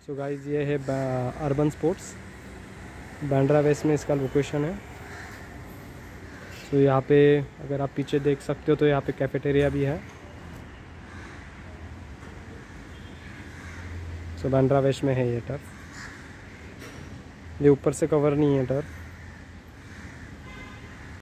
So guys ये है urban sports, Bandra waste में इसका लोकेशन है। सो यहाँ पे अगर आप पीछे देख सकते हो तो यहाँ पे कैफेटेरिया भी है। सो बांद्रा वेस्ट में है ये टर्फ। ये ऊपर से कवर नहीं है टर्फ।